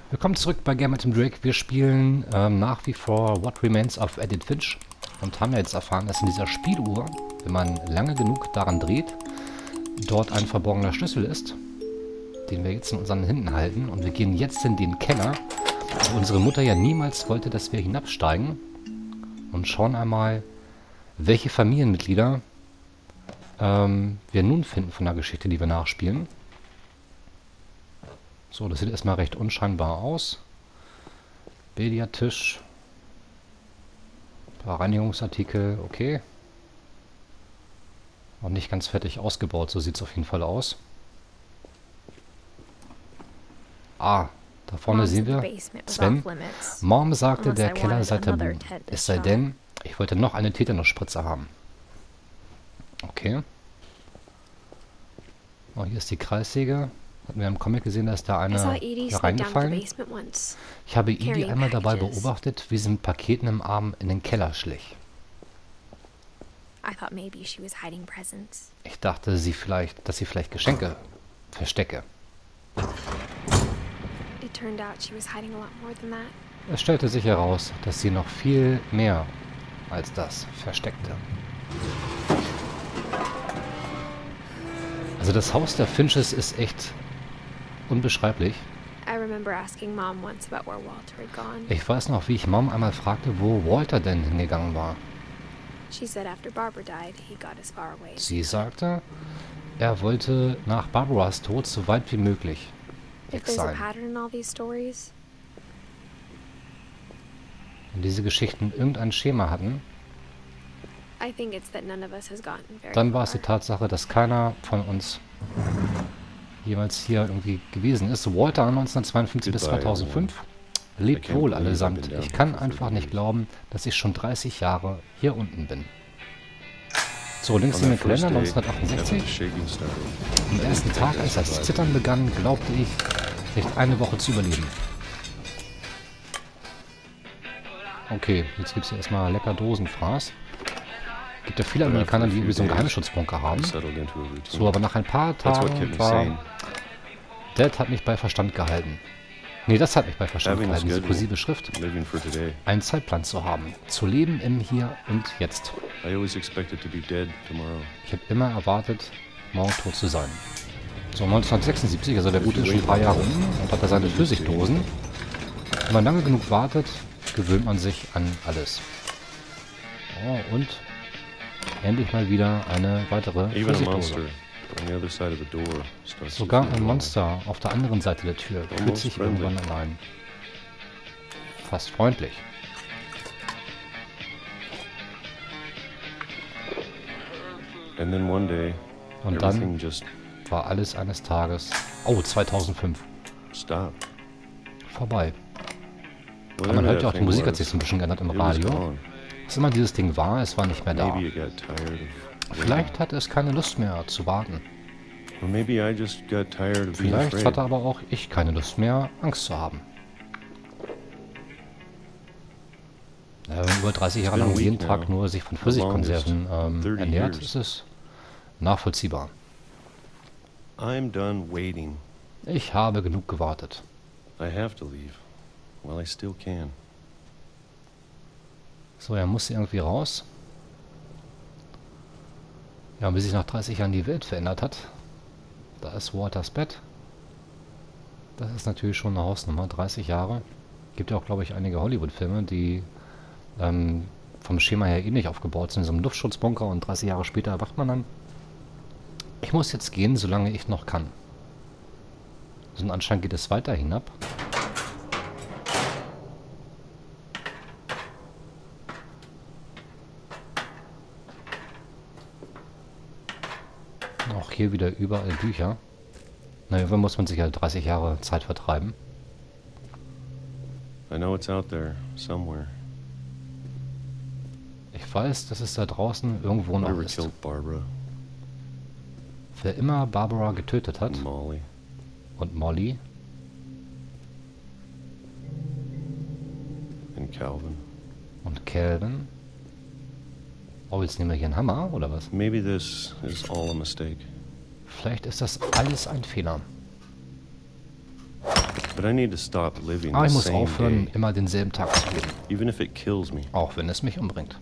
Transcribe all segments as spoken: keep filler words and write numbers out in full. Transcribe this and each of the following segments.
Willkommen zurück bei Gamer Team Drake. Wir spielen ähm, nach wie vor What Remains of Edith Finch und haben ja jetzt erfahren, dass in dieser Spieluhr, wenn man lange genug daran dreht, dort ein verborgener Schlüssel ist, den wir jetzt in unseren Händen halten. Und wir gehen jetzt in den Keller, wo unsere Mutter ja niemals wollte, dass wir hinabsteigen, und schauen einmal, welche Familienmitglieder ähm, wir nun finden von der Geschichte, die wir nachspielen. So, das sieht erstmal recht unscheinbar aus. Billardtisch. Ein paar Reinigungsartikel, okay. Noch nicht ganz fertig ausgebaut, so sieht es auf jeden Fall aus. Ah, da vorne sehen wir Sven. Mom sagte, der Keller sei tabu. Es sei denn, ich wollte noch eine Tetanusspritze haben. Okay. Oh, hier ist die Kreissäge. Hatten wir im Comic gesehen, dass da eine da reingefallen. Ich habe Edie einmal dabei beobachtet, wie sie mit Paketen im Arm in den Keller schlich. Ich dachte, sie vielleicht, dass sie vielleicht Geschenke verstecke. Es stellte sich heraus, dass sie noch viel mehr als das versteckte. Also das Haus der Finches ist echt unbeschreiblich. Ich weiß noch, wie ich Mom einmal fragte, wo Walter denn hingegangen war. Sie sagte, er wollte nach Barbaras Tod so weit wie möglich weg sein. Wenn diese Geschichten irgendein Schema hatten, dann war es die Tatsache, dass keiner von uns jemals hier irgendwie gewesen ist. Walter neunzehnhundertzweiundfünfzig bis zweitausendfünf. Lebt wohl allesamt. Ich kann einfach nicht glauben, dass ich schon dreißig Jahre hier unten bin. So, links in den Kalender, neunzehnhundertachtundsechzig. Am ersten Tag, als das Zittern begann, glaubte ich, vielleicht eine Woche zu überleben. Okay, jetzt gibt es hier erstmal lecker Dosenfraß. Es gibt ja viele Amerikaner, die irgendwie so einen Geheimschutzbunker haben. So, aber nach ein paar Tagen war... Dad hat mich bei Verstand gehalten. Nee, das hat mich bei Verstand gehalten, diese kursive Schrift. Einen Zeitplan zu haben. Zu leben im Hier und Jetzt. Ich habe immer erwartet, morgen tot zu sein. So, neunzehnhundertsechsundsiebzig, also der Gute ist schon ein paar Jahre um und hat da seine Pfirsichdosen. Wenn man lange genug wartet, gewöhnt man sich an alles. Oh, und endlich mal wieder eine weitere Pfirsichtdose. Sogar ein Monster auf der anderen Seite der Tür fühlt sich irgendwann allein. Fast freundlich. Und dann war alles eines Tages... Oh, zweitausendfünf. Vorbei. Aber man hört ja auch, die Musik hat sich so ein bisschen geändert im Radio. Was immer dieses Ding war, es war nicht mehr da. Vielleicht hatte es keine Lust mehr zu warten. Vielleicht hatte aber auch ich keine Lust mehr, Angst zu haben. Ja, wenn man über dreißig Jahre lang jeden Tag nur sich von Pfirsichkonserven ähm, ernährt, ist es nachvollziehbar. Ich habe genug gewartet. So, er muss irgendwie raus. Ja, und wie sich nach dreißig Jahren die Welt verändert hat. Da ist Walters Bett. Das ist natürlich schon eine Hausnummer. dreißig Jahre. Gibt ja auch, glaube ich, einige Hollywood-Filme, die ähm, vom Schema her ähnlich aufgebaut sind. In so einem Luftschutzbunker, und dreißig Jahre später erwacht man dann. Ich muss jetzt gehen, solange ich noch kann. So, und anscheinend geht es weiter hinab. Auch hier wieder überall Bücher. Na, irgendwann muss man sich halt dreißig Jahre Zeit vertreiben. Ich weiß, dass es da draußen irgendwo noch ist. Wer immer Barbara getötet hat. Und Molly. Und Calvin. Oh, jetzt nehmen wir hier einen Hammer, oder was? Vielleicht ist das alles ein Fehler. But I need to stop living Aber ich the muss same aufhören, day, immer denselben Tag zu leben. even if it kills me. Auch wenn es mich umbringt.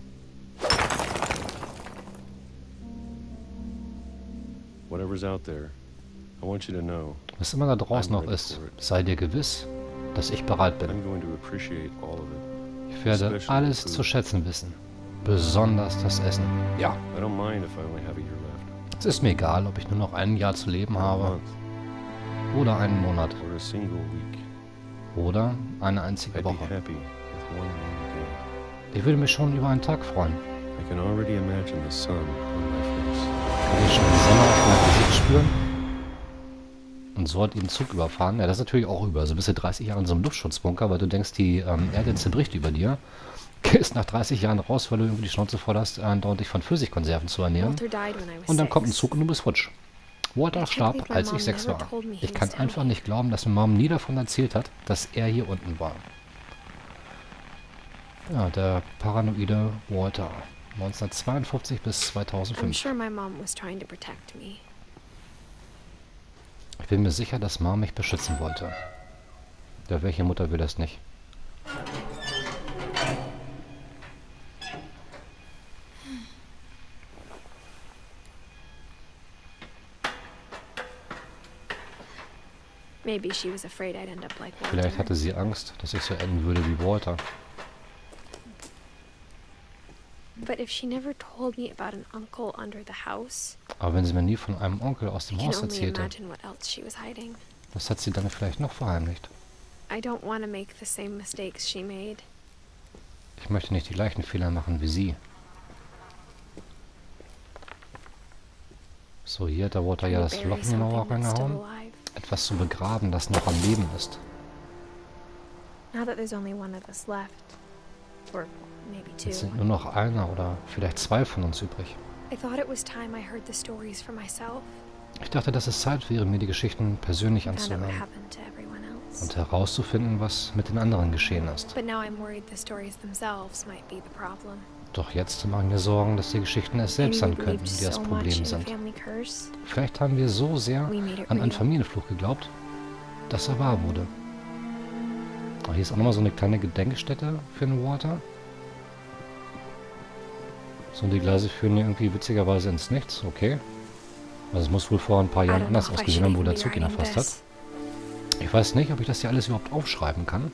Whatever's out there, I want you to know Was immer da draußen noch ist, sei dir gewiss, dass ich bereit bin. I'm going to appreciate all of it. Ich werde alles zu schätzen wissen. Besonders das Essen. Ja, I don't mind if I only have a year left, es ist mir egal, ob ich nur noch ein Jahr zu leben or a habe month, oder einen Monat or a single week. oder eine einzige I'd be Woche. happy with one more day. Ich würde mich schon über einen Tag freuen. I can already imagine the sun on my face. Kann ich schon die Sonne auf mein Gesicht spüren? Und so hat ihn Zug überfahren. Ja, das ist natürlich auch über. Also bist du dreißig Jahre in so einem Luftschutzbunker, weil du denkst, die ähm, Erde zerbricht über dir. Gehst nach dreißig Jahren raus, weil du irgendwie die Schnauze voll hast, andauernd dich von Pfirsichkonserven zu ernähren. Und dann kommt ein Zug und du bist futsch. Walter starb, als ich sechs war. Ich kann einfach nicht glauben, dass mir Mom nie davon erzählt hat, dass er hier unten war. Ja, der paranoide Walter. neunzehnhundertzweiundfünfzig bis I'm zweitausendfünf. sure my mom was trying to protect me. Ich bin mir sicher, dass Mom mich beschützen wollte. Ja, welche Mutter will das nicht? Maybe she was afraid I'd end up like Vielleicht Walter. hatte sie Angst, dass ich so enden würde wie Walter. But if she never told me about an uncle under the house, Aber wenn sie mir nie von einem Onkel aus I dem can Haus only erzählte, imagine what else she was hiding. was hat sie dann vielleicht noch verheimlicht? I don't want to make the same mistakes she made. Ich möchte nicht die gleichen Fehler machen wie sie. So, hier hat der Walter ja Can we das bury Loch in die Mauer something that's still reingehauen. alive? Etwas zu begraben, das noch am Leben ist. Now that there's only one of us left, or maybe two, Jetzt sind nur noch einer oder vielleicht zwei von uns übrig. I thought it was time I heard the stories for myself Ich dachte, dass es Zeit wäre, mir die Geschichten persönlich and found out what anzuhören happened to everyone else. und herauszufinden, was mit den anderen geschehen ist. But now I'm worried the stories themselves might be the problem. Doch jetzt mache ich mir Sorgen, dass die Geschichten es selbst sein Maybe we könnten, believed die das so much Problem in the sind. family curse, Vielleicht haben wir so sehr we made it an einen real. Familienfluch geglaubt, dass er wahr wurde. Ah, hier ist auch nochmal so eine kleine Gedenkstätte für den Walter. So, und die Gleise führen hier irgendwie witzigerweise ins Nichts. Okay. Also es muss wohl vor ein paar I Jahren don't anders know if I ausgesehen should haben, wo even der be Zug ihn writing erfasst hat. this. Ich weiß nicht, ob ich das hier alles überhaupt aufschreiben kann.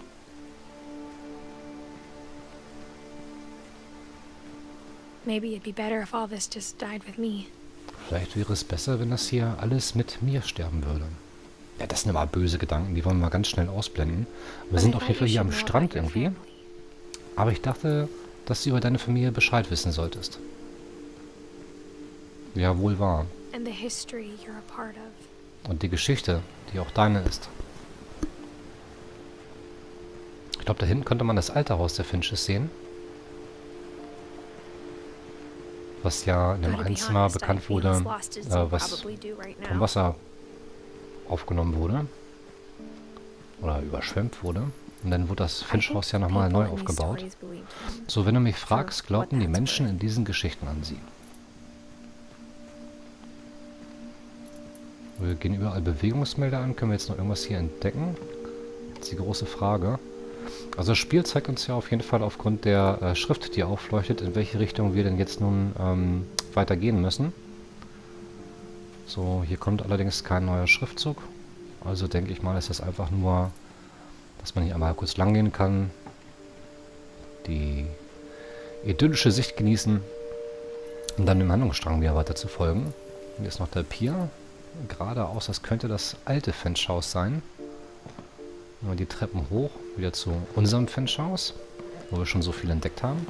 Maybe it'd be better if all this just died with me. Vielleicht wäre es besser, wenn das hier alles mit mir sterben würde. Ja, das sind immer böse Gedanken, die wollen wir mal ganz schnell ausblenden. Wir But sind I auf thought jeden Fall you hier should am know Strand about your irgendwie. family. Aber ich dachte, dass du über deine Familie Bescheid wissen solltest. Ja, wohl wahr. And the history you're a part of. Und die Geschichte, die auch deine ist. Ich glaube, da hinten könnte man das alte Haus der Finches sehen. Was ja in dem Gotta be Einzimmer honest, I bekannt feel wurde, as lost as you äh, was probably do right vom now. Wasser aufgenommen wurde. Oder überschwemmt wurde. Und dann wurde das I Finchhaus think ja nochmal people neu in these aufgebaut. stories believed him. So, wenn du mich For fragst, what glaubten die that's Menschen worth. in diesen Geschichten an sie. Wir gehen überall Bewegungsmelder an. Können wir jetzt noch irgendwas hier entdecken? Das ist die große Frage. Also das Spiel zeigt uns ja auf jeden Fall aufgrund der äh, Schrift, die aufleuchtet, in welche Richtung wir denn jetzt nun ähm, weitergehen müssen. So, hier kommt allerdings kein neuer Schriftzug. Also denke ich mal, ist das einfach nur, dass man hier einmal kurz lang gehen kann. Die idyllische Sicht genießen. Und dann dem Handlungsstrang wieder weiter zu folgen. Hier ist noch der Pier. Geradeaus, das könnte das alte Finchhaus sein. Nur die Treppen hoch, wieder zu unserem Finchhaus, wo wir schon so viel entdeckt haben.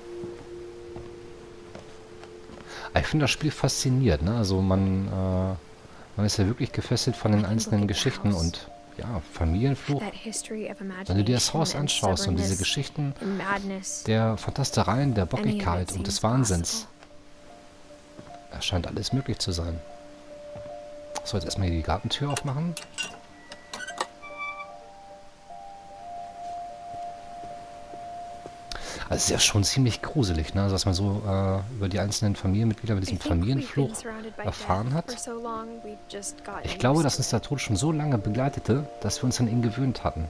Ich finde das Spiel fasziniert, ne? Also man, äh, man ist ja wirklich gefesselt von den einzelnen Geschichten und ja, Familienfluch. That history of Wenn du dir das Haus imagination and anschaust und diese stubbornness Geschichten and madness, der Fantastereien, der any of it Bockigkeit und des seems Wahnsinns, possible. da scheint alles möglich zu sein. So, jetzt erstmal hier die Gartentür aufmachen. Also es ist ja schon ziemlich gruselig, ne? Also, dass man so äh, über die einzelnen Familienmitglieder, über I diesen think we've been Familienfluch surrounded by erfahren death hat. for so long, we've just gotten Ich glaube, used dass to uns der it. Tod schon so lange begleitete, dass wir uns an ihn gewöhnt hatten.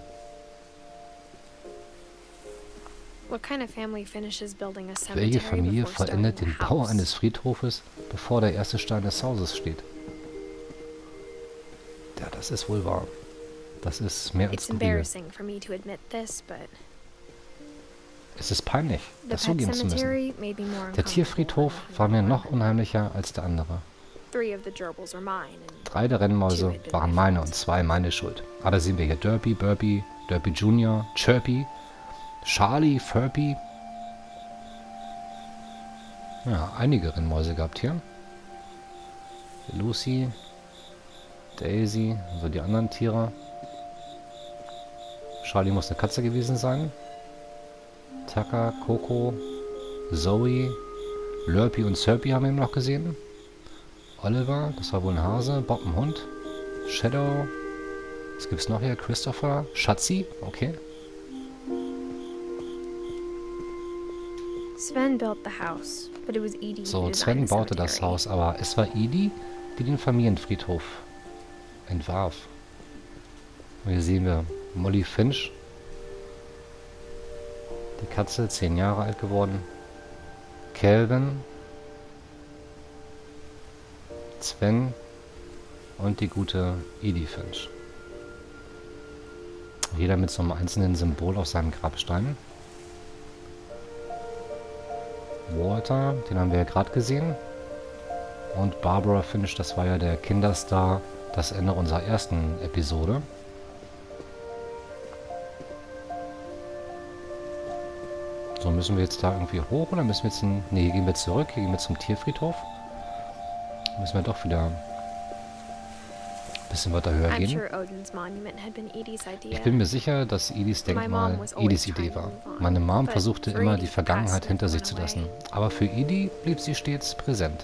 What kind of family finishes building a Welche cemetery Familie before starting vollendet a den Bau house? eines Friedhofes, bevor der erste Stein des Hauses steht? Ja, das ist wohl wahr. Das ist mehr als It's skurril. embarrassing for me to admit this, but Es ist peinlich, the das pet zugeben zu müssen. cemetery made me more Der uncomfortable Tierfriedhof than war mir the noch one. unheimlicher als der andere. Three of the gerbils are mine, and Drei der Rennmäuse waren meine und zwei meine Schuld. Ah, da sehen wir hier Derpy, Burpy, Derpy Junior, Chirpy, Charlie, Furpy. Ja, einige Rennmäuse gehabt hier. Lucy, Daisy, also die anderen Tiere. Charlie muss eine Katze gewesen sein. Tucker, Coco, Zoe, Lurpy und Serpy haben wir eben noch gesehen. Oliver, das war wohl ein Hase. Bob, ein Hund. Shadow. Was gibt's noch hier? Christopher. Schatzi, okay. Sven built the house, but it was Edie who So, designed Sven the baute das cemetery. Haus, aber es war Edie, die den Familienfriedhof entwarf. Und hier sehen wir Molly Finch. Die Katze, zehn Jahre alt geworden. Calvin. Sven. Und die gute Edie Finch. Jeder mit so einem einzelnen Symbol auf seinem Grabstein. Walter, den haben wir ja gerade gesehen. Und Barbara Finch, das war ja der Kinderstar, das Ende unserer ersten Episode. So, müssen wir jetzt da irgendwie hoch oder müssen wir jetzt... In, nee, hier gehen wir zurück, hier gehen wir zum Tierfriedhof. Müssen wir doch wieder ein bisschen weiter höher I'm gehen. sure Odin's monument had been Edie's idea. Ich bin mir sicher, dass Edis My mom Denkmal was always Edis Idee trying to war. move on, Meine Mom but versuchte for immer, Edie, die the Vergangenheit past hinter never sich went zu lassen. away. Aber für Edie blieb sie stets präsent.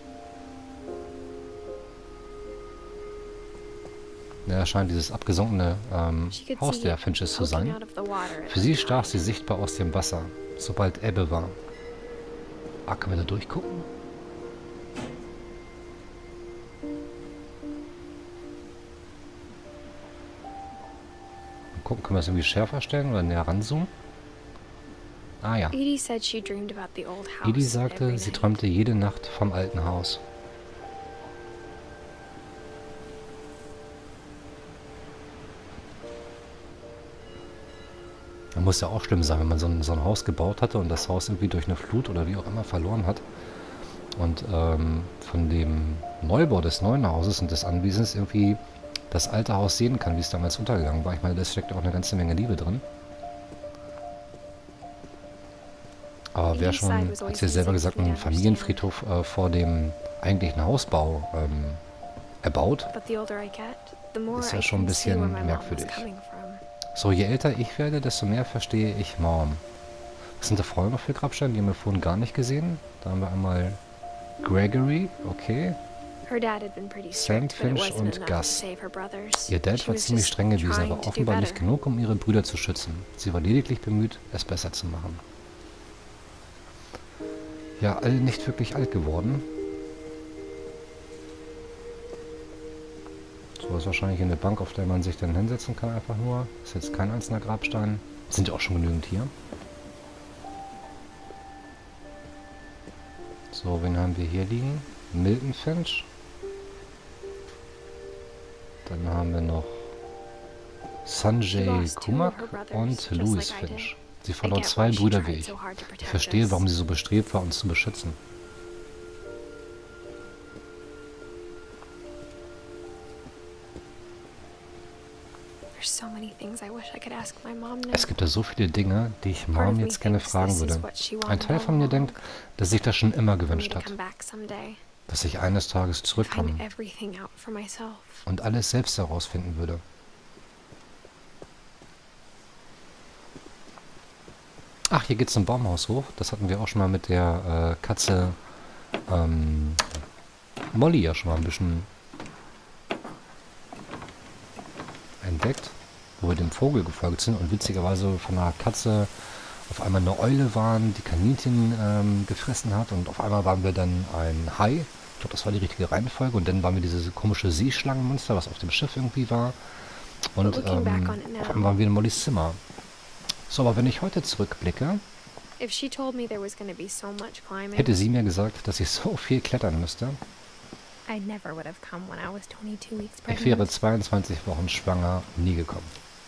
Da scheint dieses abgesunkene ähm, She could Haus see der it Finches zu poking sein. out of the water at Für sie the stach time. sie sichtbar aus dem Wasser, sobald Ebbe war. Ah, können wir da durchgucken? Mal gucken, können wir es irgendwie schärfer stellen oder näher ranzoomen? Ah ja. Edie said she dreamed about the old house Edie every sagte, sie night. träumte jede Nacht vom alten Haus. Das muss ja auch schlimm sein, wenn man so ein, so ein Haus gebaut hatte und das Haus irgendwie durch eine Flut oder wie auch immer verloren hat. Und ähm, von dem Neubau des neuen Hauses und des Anwesens irgendwie das alte Haus sehen kann, wie es damals untergegangen war. Ich meine, da steckt auch eine ganze Menge Liebe drin. Aber wer schon, hat ja selber gesagt, einen Familienfriedhof äh, vor dem eigentlichen Hausbau ähm, erbaut. But the older I get, the more Ist ja I schon ein can see where bisschen my mom was merkwürdig. coming from. So, je älter ich werde, desto mehr verstehe ich Mom. Was sind da vorne noch für Grabsteine? Die haben wir vorhin gar nicht gesehen. Da haben wir einmal Gregory, okay. Her dad had been pretty Sam strict, but it Finch wasn't und enough Gus. to save her brothers. Ihr Dad She war was ziemlich just streng gewesen, trying aber to do offenbar nicht better. genug, um ihre Brüder zu schützen. Sie war lediglich bemüht, es besser zu machen. Ja, alle nicht wirklich alt geworden. So ist wahrscheinlich eine Bank, auf der man sich dann hinsetzen kann, einfach nur. Ist jetzt kein einzelner Grabstein. Sind ja auch schon genügend hier. So, wen haben wir hier liegen? Milton Finch. Dann haben wir noch Sanjay Kumak und Louis Finch. Sie verlor zwei Brüder wie ich. Ich verstehe, warum sie so bestrebt war, uns zu beschützen. Es gibt da so viele Dinge, die ich Mom jetzt gerne fragen würde. Ein Teil von mir denkt, dass sich das schon immer gewünscht hat. Dass ich eines Tages zurückkomme und alles selbst herausfinden würde. Ach, hier geht's zum Baumhaus hoch. Das hatten wir auch schon mal mit der äh, Katze ähm, Molly ja schon mal ein bisschen entdeckt, wo wir dem Vogel gefolgt sind und witzigerweise von einer Katze auf einmal eine Eule waren, die Kaninchen ähm, gefressen hat und auf einmal waren wir dann ein Hai. Ich glaube, das war die richtige Reihenfolge. Und dann waren wir dieses komische Seeschlangenmonster, was auf dem Schiff irgendwie war. Und ähm, auf einmal waren wir in Mollys Zimmer. So, aber wenn ich heute zurückblicke, If she told me there was going to be so much climbing, hätte sie mir gesagt, dass ich so viel klettern müsste. I never would have come when I was twenty-two weeks Ich pregnant. wäre zweiundzwanzig Wochen schwanger nie gekommen.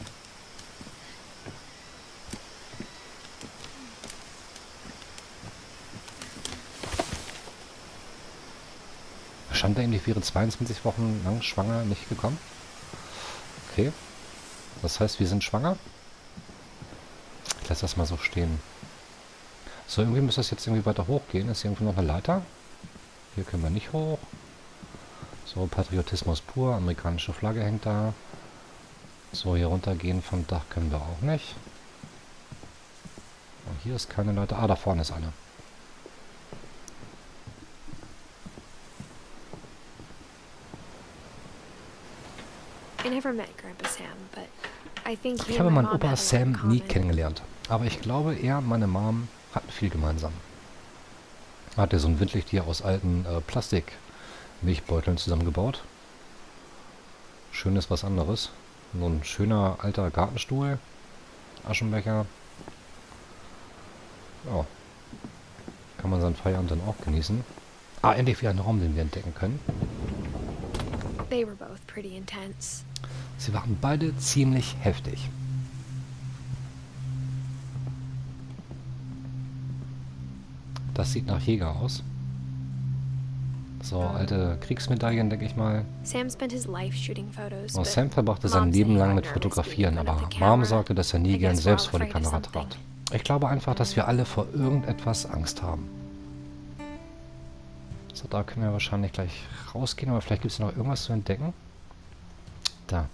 Stand da eigentlich, ich wäre zweiundzwanzig Wochen lang schwanger nicht gekommen? Okay. Das heißt, wir sind schwanger? Ich lasse das mal so stehen. So, irgendwie muss das jetzt irgendwie weiter hochgehen. Ist hier irgendwo noch eine Leiter? Hier können wir nicht hoch. So, Patriotismus pur. Amerikanische Flagge hängt da. So, hier runtergehen vom Dach können wir auch nicht. Und hier ist keine Leiter. Ah, da vorne ist eine. I never met Grandpa Sam, but I think he Ich and habe my meinen mom Opa had a lot Sam in nie common. kennengelernt. Aber ich glaube, er und meine Mom hatten viel gemeinsam. Er hatte so ein Windlichttier aus alten äh, Plastik-Milchbeuteln zusammengebaut. Schön ist was anderes. So ein schöner alter Gartenstuhl. Aschenbecher. Ja. Kann man seinen Feierabend dann auch genießen. Ah, endlich wieder ein Raum, den wir entdecken können. They were both pretty intense. Sie waren beide ziemlich heftig. Das sieht nach Jäger aus. So, alte Kriegsmedaillen, denke ich mal. Sam spent his life shooting photos. Und but Sam verbrachte Mom sein said Leben he lang got mit nervous being Fotografieren, in front aber of the Mom camera. sagte, dass er nie I gern guess we're selbst all vor die afraid of Kamera something. trat. Ich glaube einfach, dass wir alle vor irgendetwas Angst haben. So, da können wir wahrscheinlich gleich rausgehen, aber vielleicht gibt es noch irgendwas zu entdecken. Da.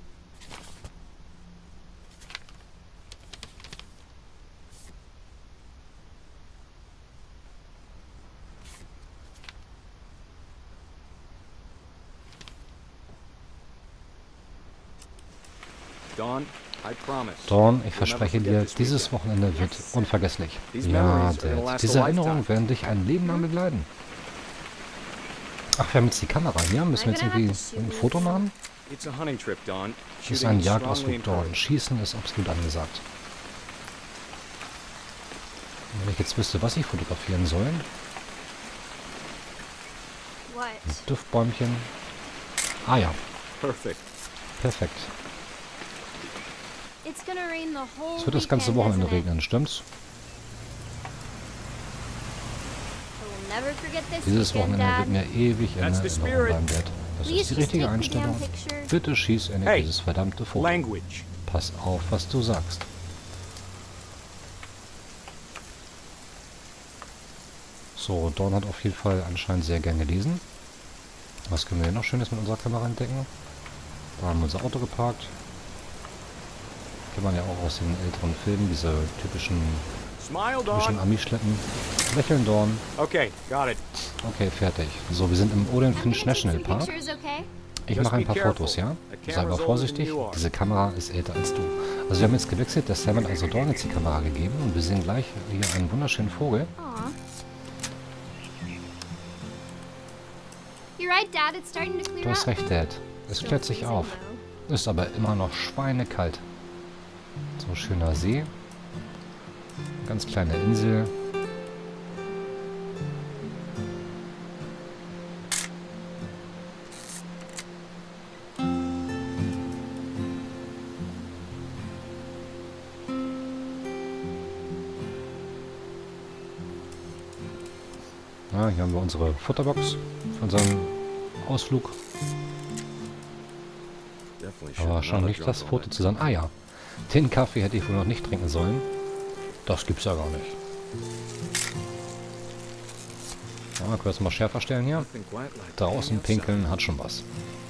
Dawn, I promise. Dawn, ich verspreche dir, dieses Wochenende wird unvergesslich. Ja, Dad, diese Erinnerungen werden dich ein Leben lang begleiten. Ach, wir haben jetzt die Kamera hier. Müssen wir jetzt irgendwie ein Foto machen? It's a hunting trip, Dawn. Das ist Shooting ein is strongly Jagdausflug, Dawn. encouraged. Schießen ist absolut angesagt. Wenn ich jetzt wüsste, was ich fotografieren soll. What? Ein Duftbäumchen. Ah ja, Perfect. perfekt. It's gonna rain the whole Es wird das ganze weekend, Wochenende isn't it? regnen, stimmt's? So we'll never forget this Dieses weekend, Wochenende wird Dad. mir ewig in That's the Erinnerung spirit. bleiben, Dad. Das Please ist die just richtige take the damn Einstellung. picture. Bitte schieß endlich Hey. dieses verdammte Foto. Language. Pass auf, was du sagst. So, Dawn hat auf jeden Fall anscheinend sehr gern gelesen. Was können wir hier noch Schönes mit unserer Kamera entdecken? Da haben wir unser Auto geparkt. Kennt man ja auch aus den älteren Filmen, diese typischen, Smile, typischen Dawn. Ami-Schleppen. Lächeln, Dawn. Okay, got it. Okay, fertig. So, wir sind im Odin I'm Finch gonna take National some Park. pictures, okay? Ich Just mache ein be paar careful. Fotos, ja? The Sei aber camera's older than vorsichtig, you are. diese Kamera ist älter als du. Also wir haben jetzt gewechselt, der Sam hat also Dawn jetzt die Kamera gegeben und wir sehen gleich hier einen wunderschönen Vogel. Aw. You're right, Dad. It's starting to clear Du hast up. recht, Dad. Es Still klärt sich freezing, auf. though. Ist aber immer noch schweinekalt. So schöner See. Ganz kleine Insel. Ja, hier haben wir unsere Futterbox für unseren Ausflug. Definitely should Aber not schon have nicht drunk das all Foto that. zusammen. Ah ja, den Kaffee hätte ich wohl noch nicht trinken sollen. Das gibt's ja gar nicht. Ja, können wir es mal schärfer stellen hier. Nothing quite like Draußen being outside. pinkeln hat schon was.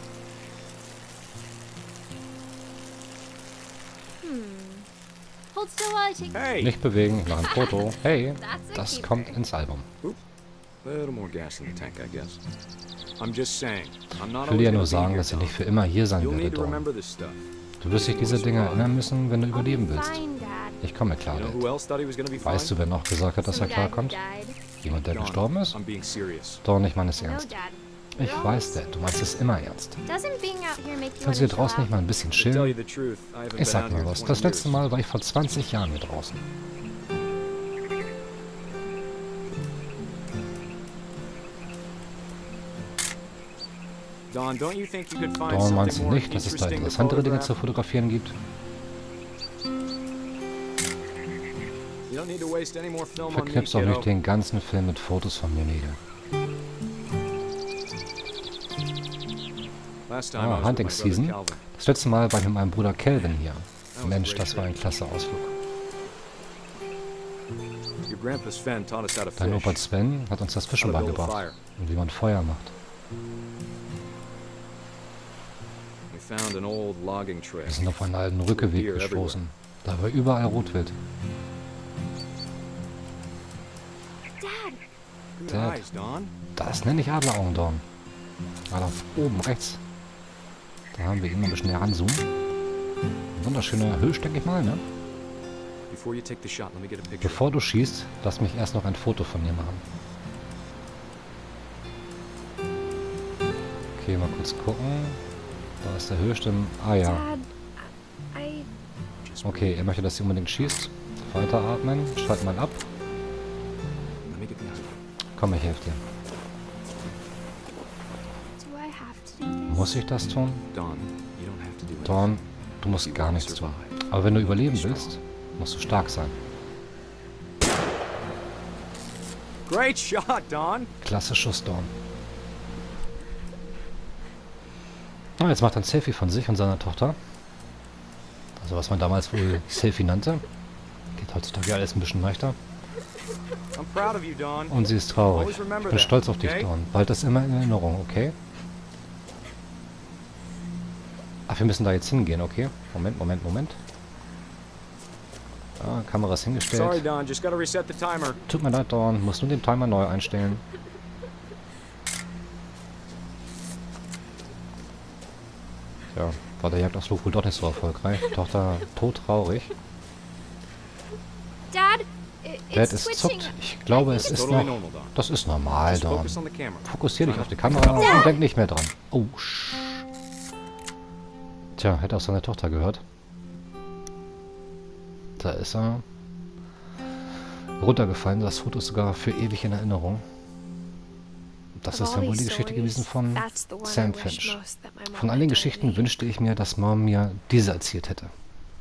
Hold still while I take. Hey, Nicht bewegen, ich mache ein Foto. Hey, That's a das keeper. kommt ins Album. little more gas in the tank, I guess. I'm just saying. I'm not Ich will dir ja nur always gonna sagen, be dass ich here, nicht für immer hier Dawn. sein You'll werde, need to Dawn. remember this stuff. Du wirst dich diese Dinge erinnern müssen, wenn du I'll be überleben willst. fine, Dad. Ich komme klar, You know Dad. who else thought he was gonna be fine? Weißt du, wer noch gesagt hat, dass er Some guy who klarkommt? died. Jemand, der Dawn, gestorben ist? I'm being serious. Doch, ich meine es No, ernst. Dad. Ich We're weiß, always- Dad, du meinst es immer ernst. Doesn't being out here make you Kannst du hier wanna draußen chill nicht mal ein bisschen To tell you chillen? the truth, I haven't Ich been sag out mal here in was. twenty Das letzte years. Mal war ich vor zwanzig Jahren hier draußen. Dawn, don't you think you could find Dawn, meinst something du more nicht, dass es da interesting to interessantere Dinge zu photograph? fotografieren gibt? You don't need to waste any more film on me, Verknipst doch kiddo. nicht den ganzen Film mit Fotos von mir, Nägel. Last time I Ah, was with Hunting my brother Season. Calvin. Das letzte Mal war ich mit meinem Bruder Calvin hier. That was a Mensch, great das war ein trip. klasse Ausflug. Your grandpa Sven taught us how to Dein fish. Opa Sven hat uns das Fischen How to build a beigebracht fire. und wie man Feuer macht. We found an old logging trail. Wir sind auf einen alten Rückeweg gestoßen. Da war überall Rotwild. Dad, Good Dad. eyes, Dawn. Das nenne ich Adleraugendorn. Ah, da oben rechts. Da haben wir ihn mal ein bisschen heranzoomen. Ein wunderschöner Hirsch, denke ich mal, ne? Before you take the shot, let me get a picture. Bevor du schießt, lass mich erst noch ein Foto von dir machen. Okay, mal kurz gucken. Da ist der Hirsch im... Ah ja. Dad, I... Just Okay, er möchte, dass sie unbedingt schießt. Weiteratmen. Schalt mal ab. Let me get the eye. Komm, ich helfe dir. do I have to do this? Muss ich das tun? Dawn, you don't have to do it. Dawn, du musst gar nichts tun. Aber wenn du überleben willst, musst du stark sein. Great shot, Dawn. Klasse Schuss, Dawn. Ah, jetzt macht er ein Selfie von sich und seiner Tochter. Also was man damals wohl Selfie nannte. Geht heutzutage alles ein bisschen leichter. I'm proud of you, Dawn. Und sie ist traurig. Ich bin stolz auf dich, Dawn. Bald das immer in Erinnerung, okay? Ach, wir müssen da jetzt hingehen, okay? Moment, Moment, Moment. Ah, Kamera ist Sorry, hingestellt. Dawn. Just gotta reset the timer. Tut mir leid, Dawn. Muss nur den Timer neu einstellen. Ja, war der Jagdausflug wohl doch nicht so erfolgreich. Tochter todtraurig. Dad, i- Dad, it's es switching. zuckt. Ich glaube, es ist Totally noch... normal, Dawn. Das ist normal, Just Dawn. focus on the camera. Fokussier dich auf die Kamera und denk nicht mehr dran. Oh, sch. Tja, hätte auch seine Tochter gehört. Da ist er. Runtergefallen. Das Foto ist sogar für ewig in Erinnerung. Das Of ist all dann wohl die these Geschichte gewesen stories, von that's the one I Sam wish Finch. most that my mom Von all had den told Geschichten me. wünschte ich mir, dass Mom mir diese erzählt hätte.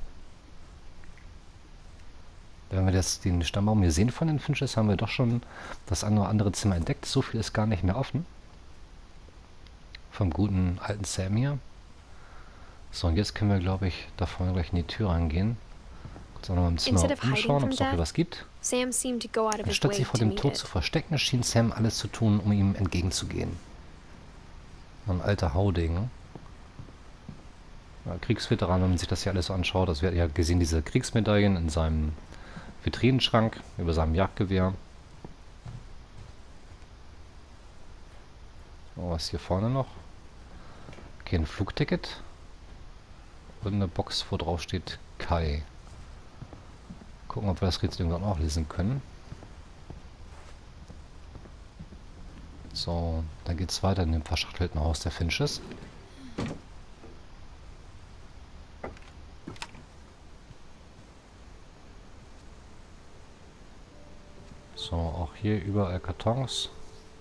Wenn wir jetzt den Stammbaum hier sehen von den Finches, haben wir doch schon das eine oder andere Zimmer entdeckt. So viel ist gar nicht mehr offen. Vom guten alten Sam hier. So, und jetzt können wir, glaube ich, da vorne gleich in die Tür reingehen. Kurz auch noch mal im Zimmer Instead of hiding umschauen, ob from es noch death, was gibt. Sam seemed to go out of his Anstatt way sich vor to dem meet Tod it. zu verstecken, schien Sam alles zu tun, um ihm entgegenzugehen. Ein alter Haudegen. Ja, Kriegsveteran, wenn man sich das hier alles so anschaut. Das wird ja gesehen, diese Kriegsmedaillen in seinem Vitrinenschrank über seinem Jagdgewehr. Oh, was ist hier vorne noch? Okay, ein Flugticket. Und eine Box, wo drauf steht Kai. Gucken, ob wir das Rätsel irgendwann auch lesen können. So, dann geht's weiter in dem verschachtelten Haus der Finches. So, auch hier überall Kartons.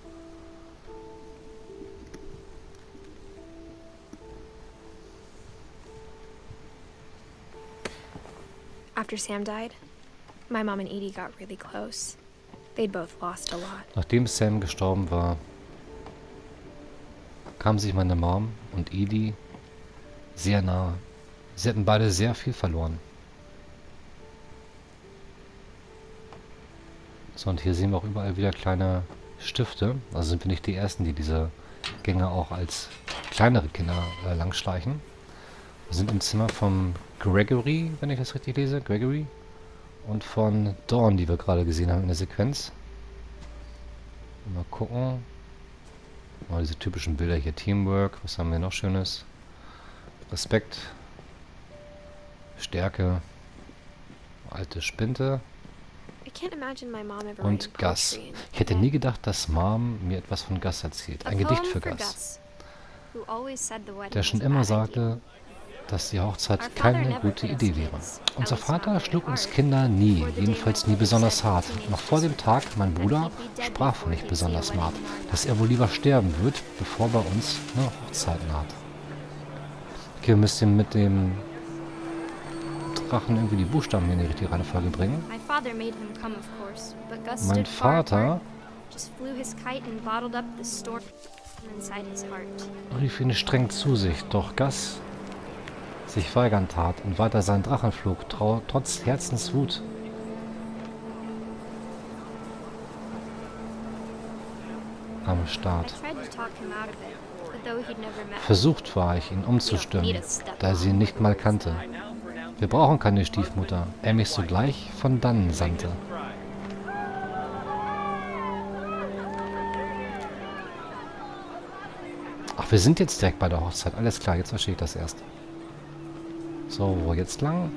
After Sam died, my mom and Edie got really close. They'd both lost a lot. Nachdem Sam gestorben war, kamen sich meine Mom und Edie sehr nahe. Sie hatten beide sehr viel verloren. So, und hier sehen wir auch überall wieder kleine Stifte. Also sind wir nicht die Ersten, die diese Gänge auch als kleinere Kinder äh, langschleichen. Wir sind im Zimmer vom Gregory, wenn ich das richtig lese. Gregory. Und von Dawn, die wir gerade gesehen haben in der Sequenz. Mal gucken. Mal diese typischen Bilder hier. Teamwork. Was haben wir noch Schönes? Respekt. Stärke. alte Spinte I can't imagine my mom ever und writing Gus. poetry in Ich hätte bed. nie gedacht, dass Mom mir etwas von Gus erzählt. A Ein Gedicht poem für for Gus, who always said the wedding der schon was a immer bad sagte, idea. dass die Our Hochzeit father keine never gute hit us Idee wäre. kids, at Unser least not Vater very schlug uns hard, Kinder nie, before the day jedenfalls when nie he besonders said hart. teenage Noch vor dem sister Tag, mein that Bruder, he'd be dead sprach before nicht he'd see a besonders wedding hart, in our dass er wohl lieber sterben wird, bevor bei uns eine Hochzeit naht. Okay, wir müssen mit dem Drachen irgendwie die Buchstaben hier in die richtige Reihenfolge bringen. My father made him come, of course, but Gus Mein stood far Vater apart, just flew his kite and bottled up the storm inside his heart. rief ihn streng zu sich, doch Gus sich weigern tat und weiter seinen Drachen flog, trau trotz Herzenswut. Am I Start. tried to talk him out of it, but though he'd never met Versucht war ich, ihn umzustimmen, da er sie nicht mal kannte. Wir brauchen keine Stiefmutter, er mich sogleich von dannen sandte. Ach, wir sind jetzt direkt bei der Hochzeit. Alles klar, jetzt verstehe ich das erst. So, wo jetzt lang?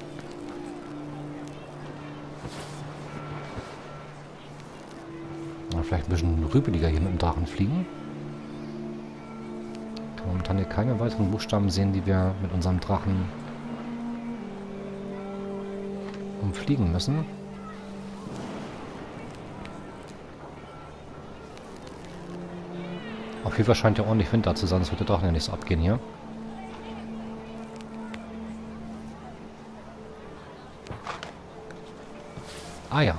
Na, vielleicht ein bisschen rüpeliger hier mit dem Drachen fliegen. Ich kann momentan hier keine weiteren Buchstaben sehen, die wir mit unserem Drachen umfliegen müssen. Auf jeden Fall scheint ja ordentlich Wind da zu sein, das wird der Drachen ja nicht so abgehen hier. Ah ja.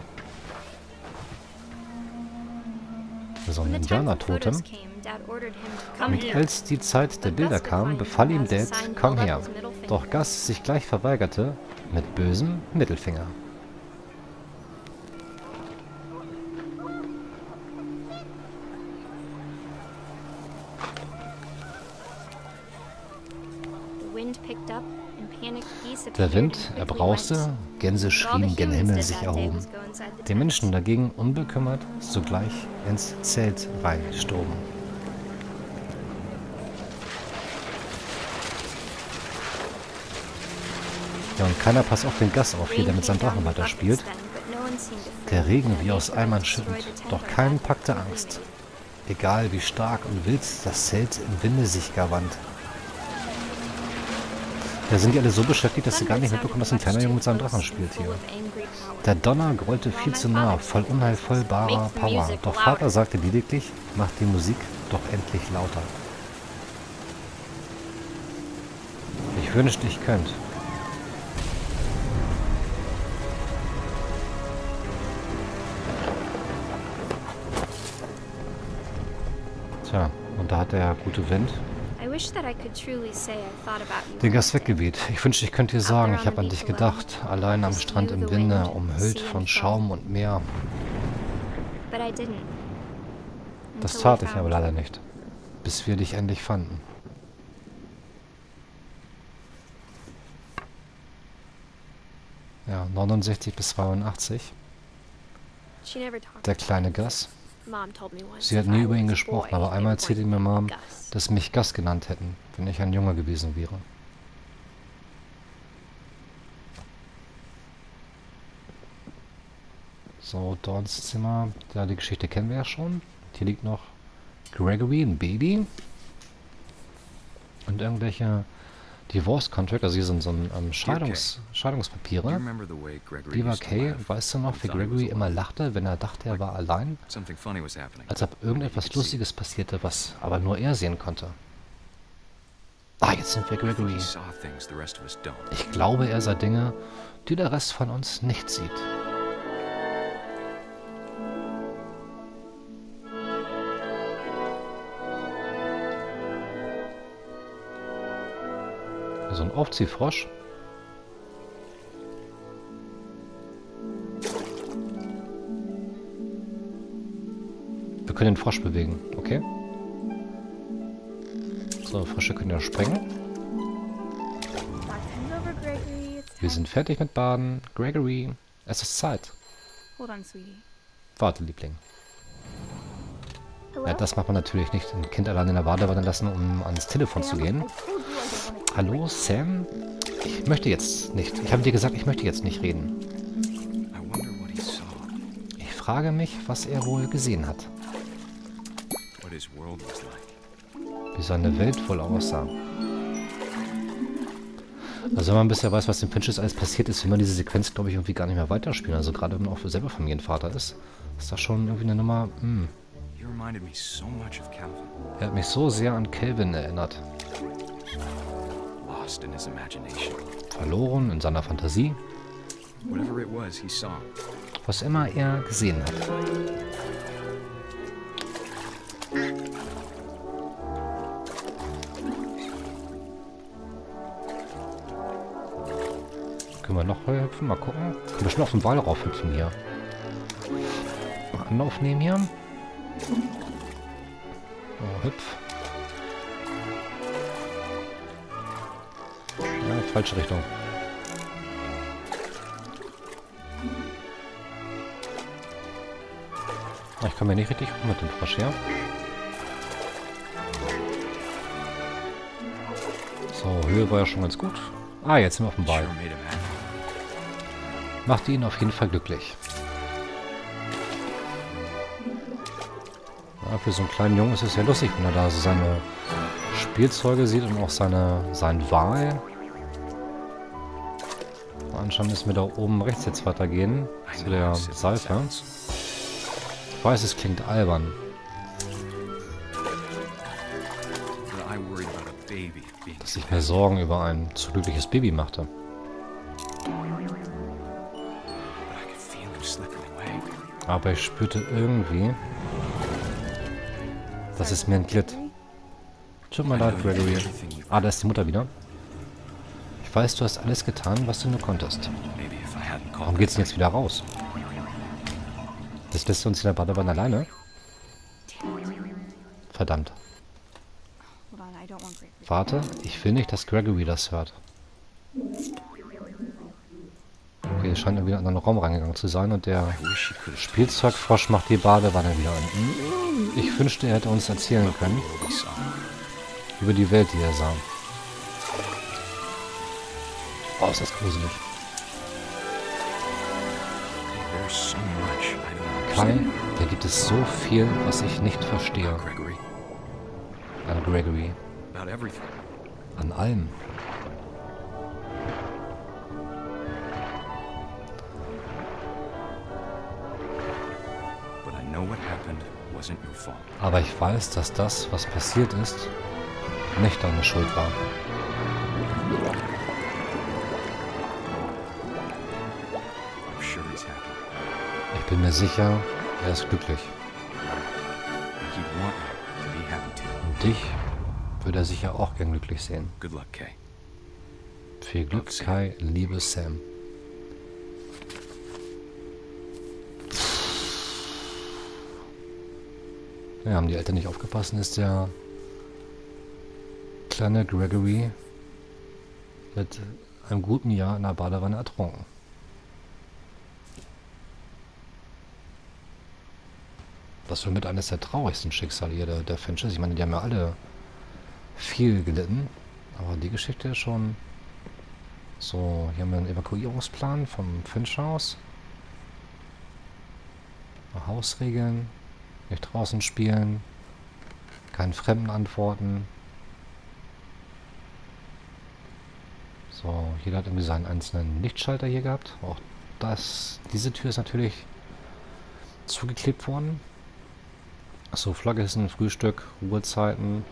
So ein When the time for Indianertotem. photos came, Dad ordered him to come Und here. als die Zeit der Bilder kam, befahl ihm Dad, komm her. Doch Gus sich gleich verweigerte, mit bösem Mittelfinger. The wind picked up and panicked geese Der appeared Wind, and er quickly brauste, went. Gänse But all the schrien, gen humans Himmel did sich that day erhoben. was go inside the Die tent. Menschen dagegen unbekümmert sogleich ins Zelt reinstoben. Ja, und keiner passt auf den Gus auf hier, der mit seinem Drachen weiterspielt. Der Regen wie aus Eimern schüttend, doch keinen packte Angst. Egal wie stark und wild das Zelt im Winde sich gar wand. Da sind die alle so beschäftigt, dass sie gar nicht mitbekommen, dass ein kleiner Junge mit seinem Drachen spielt hier. Der Donner grollte viel zu nah, voll unheilvollbarer Power. Doch Vater sagte lediglich, macht die Musik doch endlich lauter. Ich wünschte, ich könnte. Tja, und da hat er gute Wind. Den Gas weggeweht. Ich wünschte, ich könnte dir sagen, ich habe an dich gedacht. Allein am Strand im Winde, umhüllt von Schaum und Meer. Das tat ich aber leider nicht. Bis wir dich endlich fanden. Ja, neunundsechzig bis zweiundachtzig. Der kleine Gus. Sie hat nie über ihn gesprochen, aber einmal erzählte mir Mom, dass mich Gus genannt hätten, wenn ich ein Junge gewesen wäre. So, Dawns Zimmer. Ja, die Geschichte kennen wir ja schon. Hier liegt noch Gregory, ein Baby. Und irgendwelche Divorce Contract, also hier sind so ein ähm, Scheidungs Scheidungspapiere. Lieber Kay, weißt du noch, wie Gregory immer lachte, wenn er dachte, er war allein? Als ob irgendetwas Lustiges passierte, was aber nur er sehen konnte. Ah, jetzt sind wir Gregory. Ich glaube, er sah Dinge, die der Rest von uns nicht sieht. So ein Aufziehfrosch. Wir können den Frosch bewegen, okay? So, Frösche können ja springen. Wir sind fertig mit Baden. Gregory, es ist Zeit. Warte, Liebling. Ja, das macht man natürlich nicht. Ein Kind allein in der Badewanne lassen, um ans Telefon zu gehen. Hallo, Sam? Ich möchte jetzt nicht. Ich habe dir gesagt, ich möchte jetzt nicht reden. I wonder what he saw. Ich frage mich, was er wohl gesehen hat. What his world was like. Wie seine Welt wohl aussah. Also wenn man bisher weiß, was dem Finches alles passiert ist, will man diese Sequenz, glaube ich, irgendwie gar nicht mehr weiterspielen. Also gerade wenn man auch selber Familienvater ist, ist das schon irgendwie eine Nummer, hm. He reminded me so much of Calvin. Er hat mich so sehr an Calvin erinnert. Lost in his imagination. Verloren in seiner Fantasie. Whatever it was, he saw. Was immer er gesehen hat. Können wir noch hüpfen? Mal gucken. Können wir schon auf den Wal raufhüpfen hier. Mal Anlauf nehmen hier. Oh, hüpf. Ja, falsche Richtung. Ich kann mir nicht richtig rum mit dem Frosch her. So, Höhe war ja schon ganz gut. Ah, jetzt sind wir auf dem Wal. Sure made him happy. Macht ihn auf jeden Fall glücklich. Ja, für so einen kleinen Jungen ist es ja lustig, wenn er da so seine Spielzeuge sieht und auch seine, seinen Wal. Anscheinend müssen wir da oben rechts jetzt weitergehen. Zu der Seife. Ich weiß, es klingt albern. But I worried about a baby being Dass ich mir Sorgen über ein zu glückliches Baby machte. but I could feel him slipping away. Aber ich spürte irgendwie, dass es mir entglitt. Tut mir leid, Gregory. Ah, da ist die Mutter wieder. Ich weiß, du hast alles getan, was du nur konntest. Maybe if I hadn't Warum called geht's denn jetzt wieder raus? Das lässt du uns in der Badewanne alleine? Verdammt. Hold on, I don't want Gregory. Warte, ich will nicht, dass Gregory das hört. Okay, es scheint irgendwie in einen anderen Raum reingegangen zu sein und der I wish he could have Spielzeugfrosch macht die Badewanne wieder an. Ich wünschte, er hätte uns erzählen können what he saw. über die Welt, die er sah. Oh, ist das gruselig. There's so much I don't understand. Kai, da gibt es so viel, was ich nicht verstehe. Gregory. An Gregory. About everything. An allem. But I know what happened wasn't your fault. Aber ich weiß, dass das, was passiert ist, nicht deine Schuld war. I'm sure he's happy. Ich bin mir sicher, er ist glücklich. And he'd want you to be happy too. Und dich würde er sicher auch gern glücklich sehen. Good luck, Kay. Viel Glück, Kai, liebe Sam. Ja, haben die Eltern nicht aufgepasst, ist der kleine Gregory mit einem guten Jahr in der Badewanne ertrunken. Das war mit eines der traurigsten Schicksale hier der, der Finches. Ich meine, die haben ja alle viel gelitten. Aber die Geschichte ist schon so. Hier haben wir einen Evakuierungsplan vom Finch-Haus. Hausregeln. Nicht draußen spielen. Keinen Fremden antworten. So, jeder hat irgendwie seinen einzelnen Lichtschalter hier gehabt. Auch das, diese Tür ist natürlich zugeklebt worden. Achso, Flagge ist ein Frühstück, Ruhezeiten.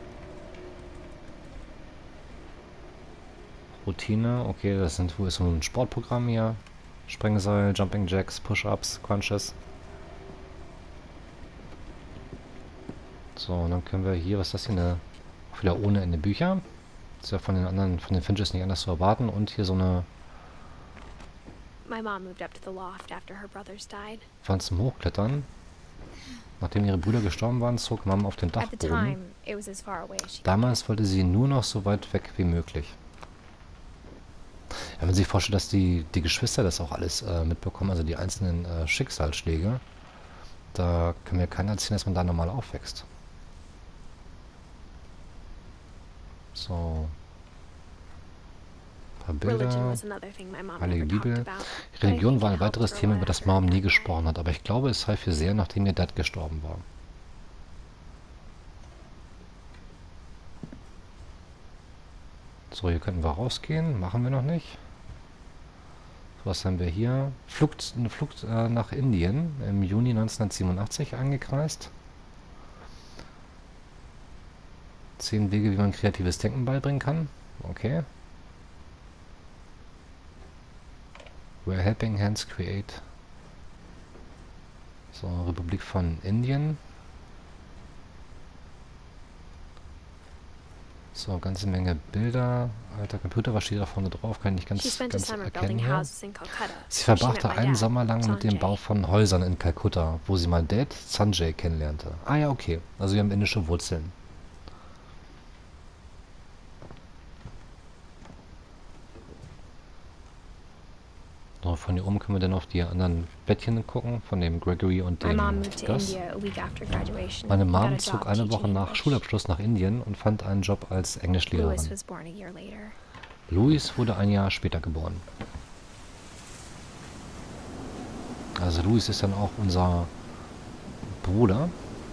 Routine, okay, das sind wo ist so ein Sportprogramm hier. Sprengseil, Jumping Jacks, Push-Ups, Crunches. So, und dann können wir hier, was ist das hier, eine, wieder ohne Ende Bücher. Das ist ja von den anderen, von den Finches nicht anders zu erwarten. Und hier so eine My mom moved up to the loft after her brothers died. Wand zum Hochklettern. Nachdem ihre Brüder gestorben waren, zog Mom auf den At the time, Dachboden. it was as far away as she Damals wollte sie nur noch so weit weg wie möglich. Wenn man sich vorstellt, dass die, die Geschwister das auch alles äh, mitbekommen, also die einzelnen äh, Schicksalsschläge, da kann mir keiner erzählen, dass man da normal aufwächst. So. Ein paar Religion Bilder. was another thing my mom Heilige never talked Bibel. about. but I Religion think war it ein helped weiteres grow Thema, über out das of Mom her. nie gesprochen hat. Aber ich glaube, es half ihr sehr, nachdem ihr Dad gestorben war. So, hier könnten wir rausgehen. Machen wir noch nicht. Was haben wir hier? Flucht, eine Flucht äh, nach Indien im Juni neunzehnhundertsiebenundachtzig eingekreist. Zehn Wege, wie man kreatives Denken beibringen kann. Okay. Where helping hands create. So, Republik von Indien. So, ganze Menge Bilder. Alter Computer, was steht da vorne drauf? Kann ich nicht She ganz, spent a ganz summer erkennen building hier. houses in Calcutta. Sie where she verbrachte met my einen dad, Sommer lang mit dem Sanjay. Bau von Häusern in Kalkutta, wo sie mal Dad Sanjay kennenlernte. Ah ja, okay. Also wir haben indische Wurzeln. So, von hier oben können wir dann auf die anderen Bettchen gucken, von dem Gregory und My dem mom moved to Gus. India a week after graduation. Meine and got a Mom job zog eine teaching Woche nach English. Schulabschluss nach Indien und fand einen Job als Louis Englischlehrerin. was born a year later. Louis wurde ein Jahr später geboren. Also Louis ist dann auch unser Bruder,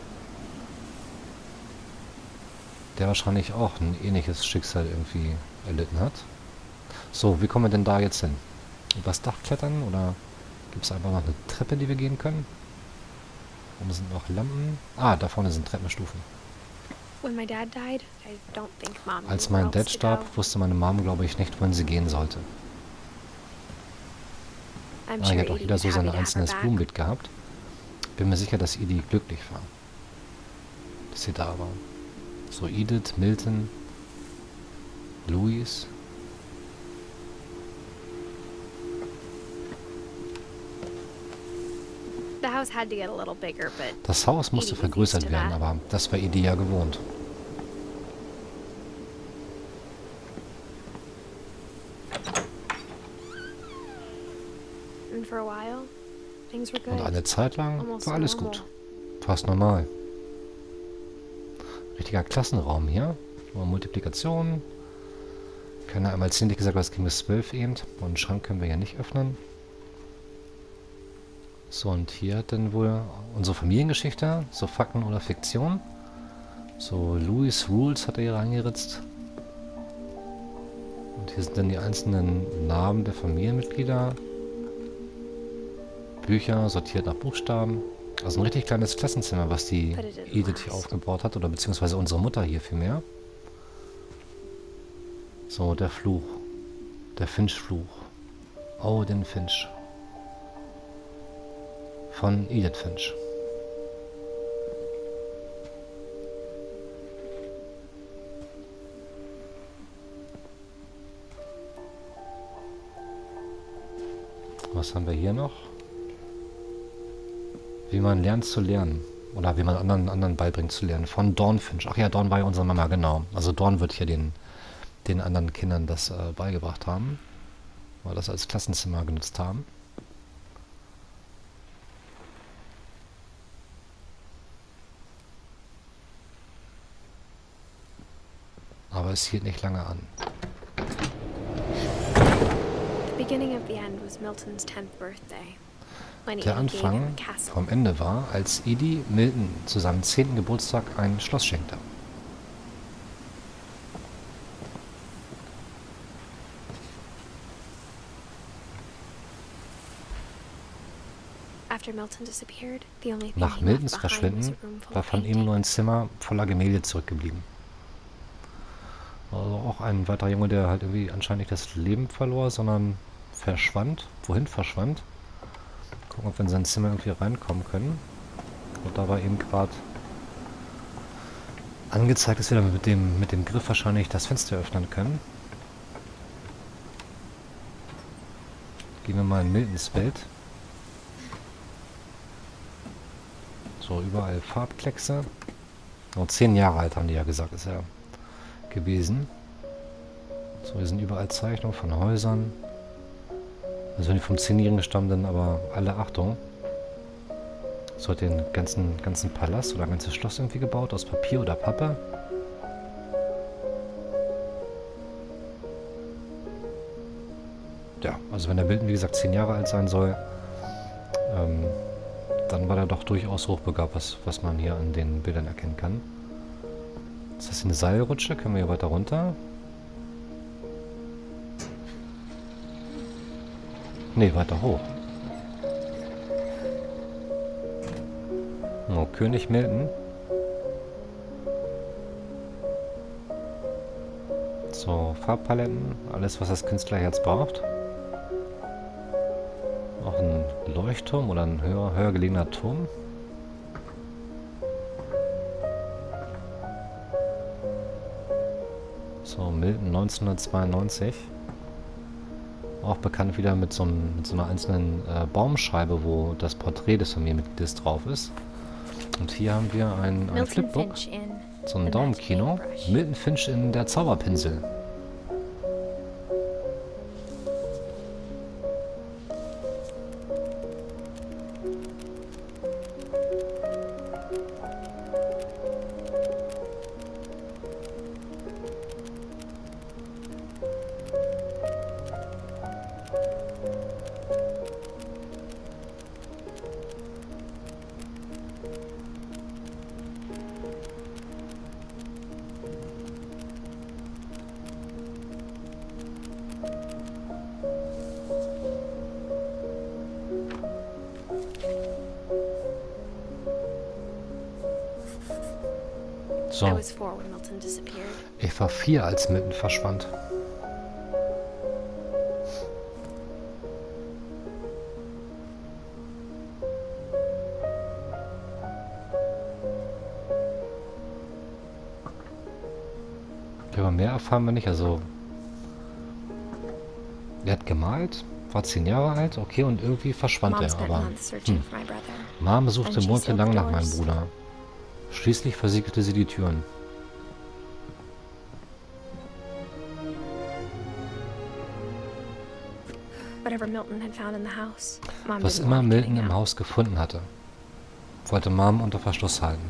der wahrscheinlich auch ein ähnliches Schicksal irgendwie erlitten hat. So, wie kommen wir denn da jetzt hin? Übers Dach klettern oder gibt es einfach noch eine Treppe, die wir gehen können? Oben sind noch Lampen. Ah, da vorne sind Treppenstufen. When my dad died, I don't think mom knew Als where mein else Dad to starb, go. wusste meine Mom, glaube ich, nicht, wohin sie gehen sollte. I'm Ah, sure hier hat auch Edie jeder was so happy sein to have her einzelnes back. Blumenbeet gehabt. Bin mir sicher, dass Edie glücklich war, dass sie da war. So Edith, Milton, Louis. The house had to get a little bigger, but Das Haus musste Edie was vergrößert used to werden, that. aber das war Edie ja gewohnt. and for a while, things were Und good. eine Zeit lang Almost war alles normal. gut. Fast normal. Richtiger Klassenraum hier. Nur Multiplikation. Keine einmal zehn, gesagt, was ging bis zwölf eben. Und einen Schrank können wir ja nicht öffnen. So, und hier hat dann wohl unsere Familiengeschichte. So Fakten oder Fiktion. So Louis Rules hat er hier reingeritzt. Und hier sind dann die einzelnen Namen der Familienmitglieder. Bücher sortiert nach Buchstaben. Also ein richtig kleines Klassenzimmer, was die Edith hier aufgebaut hat. Oder beziehungsweise unsere Mutter hier vielmehr. So, der Fluch. Der Finch-Fluch. Odin Finch. Von Edith Finch. Was haben wir hier noch? Wie man lernt zu lernen. Oder wie man anderen, anderen beibringt zu lernen. Von Dawn Finch. Ach ja, Dawn war ja unsere Mama, genau. Also Dawn wird hier den, den anderen Kindern das äh, beigebracht haben. Weil das als Klassenzimmer genutzt haben. Aber es hielt nicht lange an. The beginning of the end was Milton's tenth birthday. When Der Edie gave him Anfang a castle. vom Ende war, als Edie Milton zu seinem zehnten Geburtstag ein Schloss schenkte. After Milton disappeared, the only thing Nach he Miltons left behind was Verschwinden a room full war of von ihm nur ein paintings. Zimmer voller Gemälde zurückgeblieben. Also auch ein weiterer Junge, der halt irgendwie anscheinend nicht das Leben verlor, sondern verschwand. Wohin verschwand? Gucken, ob wir in sein Zimmer irgendwie reinkommen können. Und da war eben gerade angezeigt, dass wir dann mit dem, mit dem Griff wahrscheinlich das Fenster öffnen können. Gehen wir mal in Miltons Welt. So, überall Farbkleckse. Oh, zehn Jahre alt haben die ja gesagt, ist er gewesen. So, hier sind überall Zeichnungen von Häusern. Also wenn die vom zehnjährigen stammen, dann aber alle Achtung. So hat den ganzen, ganzen Palast oder ein ganzes Schloss irgendwie gebaut, aus Papier oder Pappe. ja, also wenn der Milton, wie gesagt, zehn Jahre alt sein soll, ähm, dann war er doch durchaus hochbegabt, was, was man hier an den Bildern erkennen kann. Ist das eine Seilrutsche? Können wir hier weiter runter? Ne, weiter hoch. Oh, König Milton. So, Farbpaletten, alles was das Künstlerherz braucht. Auch ein Leuchtturm oder ein höher, höher gelegener Turm. So, Milton neunzehnhundertzweiundneunzig. Auch bekannt wieder mit so, einem, mit so einer einzelnen äh, Baumscheibe, wo das Porträt des Familienmitglieds drauf ist. Und hier haben wir ein, ein Milton Flipbook, Finch in so ein The Daumenkino. Magic Paintbrush. Milton Finch in der Zauberpinsel. I So, was four when Milton disappeared. ich war vier, als Milton verschwand. Über mehr erfahren wir nicht, also... Er hat gemalt, war zehn Jahre alt, okay, und irgendwie verschwand Mom er, spent aber... months searching Hm. for my brother. Mom suchte And she monatelang sealed nach the meinem doors. Bruder. Schließlich versiegelte sie die Türen. Whatever Milton had found in the house, Mom Was didn't immer want it Milton getting im out. Haus gefunden hatte, wollte Mom unter Verschluss halten.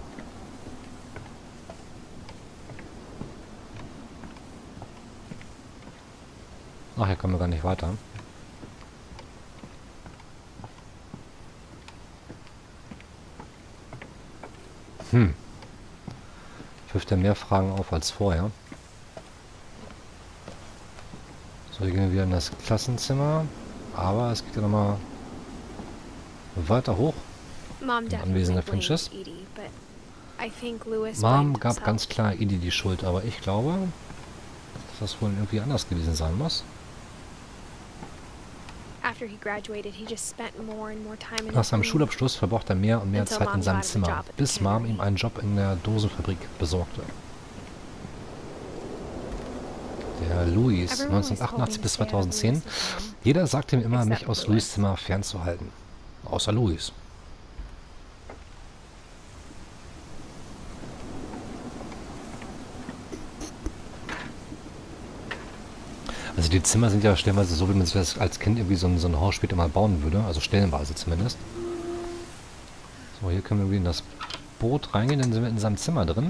Ach, hier kommen wir gar nicht weiter. Hm. Wirft er mehr Fragen auf als vorher. So, hier gehen wir wieder in das Klassenzimmer. Aber es geht ja nochmal weiter hoch. Mom Im definitely Anwesen der blamed Finches. Edie, but I think Lewis Mom blamed gab himself. ganz klar Edie die Schuld, aber ich glaube, dass das wohl irgendwie anders gewesen sein muss. After he graduated, he just spent more and more time in Nach his seinem room. Schulabschluss verbrachte er mehr und mehr Until Zeit in Mom seinem got him a Zimmer, job at the bis Mom cannery. ihm einen Job in der Dosenfabrik besorgte. Der Louis, Everyone was neunzehnhundertachtundachtzig bis told me to stay out of zweitausendzehn. Lewis's room. Jeder sagte ihm immer, mich Except aus Louis. Louis' Zimmer fernzuhalten. Außer Louis. Also die Zimmer sind ja stellenweise so, wie man sich das als Kind irgendwie so ein, so ein Haus später mal bauen würde. Also stellenweise zumindest. So, hier können wir irgendwie in das Boot reingehen, dann sind wir in seinem Zimmer drin.